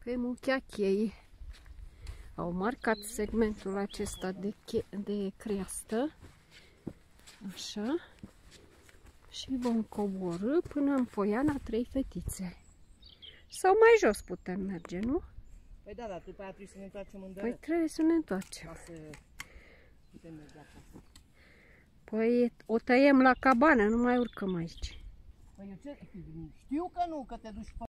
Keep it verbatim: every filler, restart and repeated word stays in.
Pe Muchea Cheii au marcat segmentul acesta de, de creastă. Așa. Și vom coborî până în Poiana Trei Fetițe. Sau mai jos putem merge, nu? Păi da, dar după aia trebuie să ne întoarcem în Păi trebuie să ne întoarcem. Ca să putem merge acasă. Păi o tăiem la cabană, nu mai urcăm aici. Păi eu ce? Știu că nu, că te duci pe